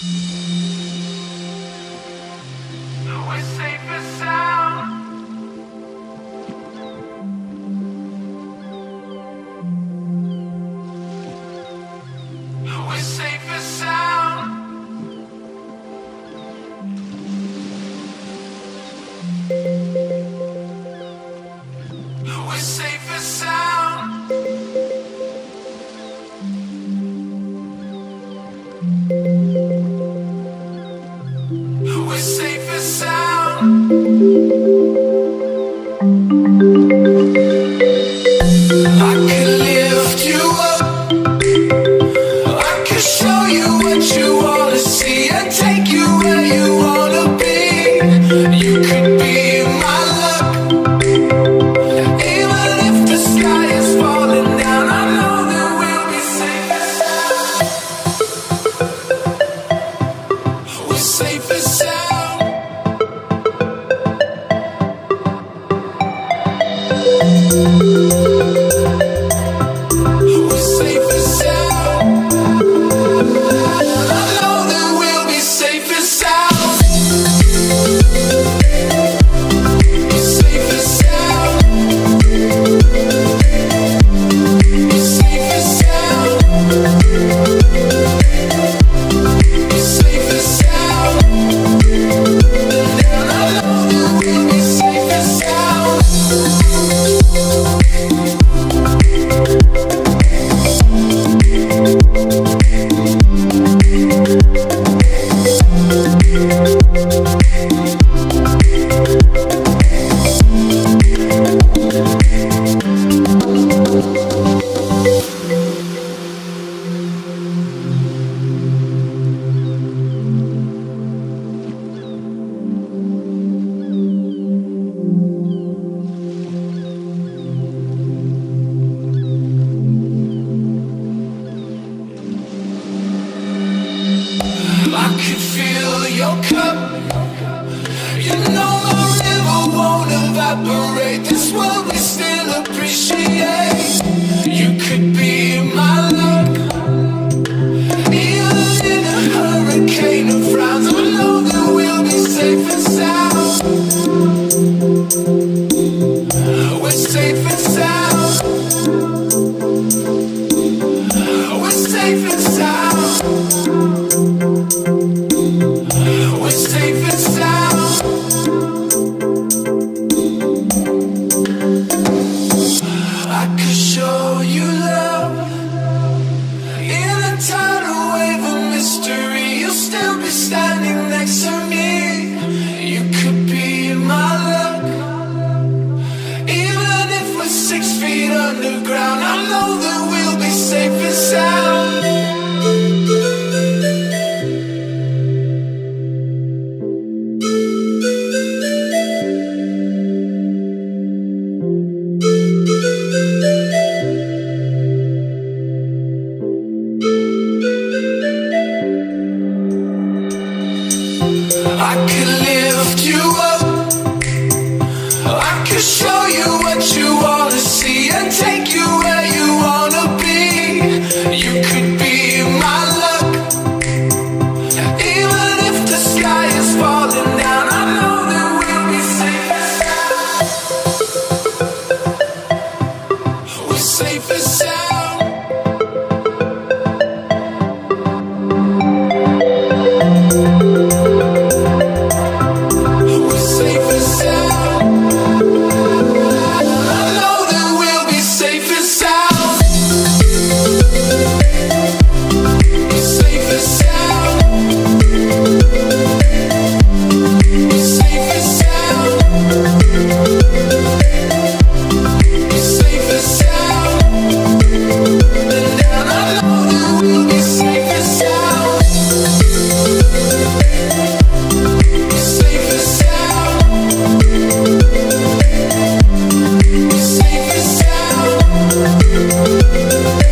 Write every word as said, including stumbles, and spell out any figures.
We're safe and sound. We're safe and sound. We're safe and sound. We're safe and sound. I could lift you up. I could show you what you wanna see and take you where you wanna be. You could be my luck. Even if the sky is falling down, I know that we'll be safe and sound. We're safe and sound. We're safe and sound. I know that we'll be safe and sound. We're safe and sound. We're safe and sound. We're safe and sound. And I know that we'll be safe and sound. I can feel your cup. You know my river won't evaporate. This world we still appreciate. You could be my luck. Even in a hurricane of frowns, I know that we'll be safe and sound. We're safe and sound. We're safe and sound. We're safe and sound. I could show you love. In a tidal wave of mystery, you'll still be standing next to me. You could be my luck. Even if we're six feet underground, I know that we'll be safe and sound. I could lift you up. I could show you what you wanna see and take you where you wanna be. You could be my luck. Even if the sky is falling down, I know that we'll be safe and sound. We're safe and sound. We're safe and sound. I know that we'll be safe and sound. We're safe and sound. We're safe and sound. We're safe and sound. And I know that we'll be safe and sound. We're safe and sound. We're safe and sound.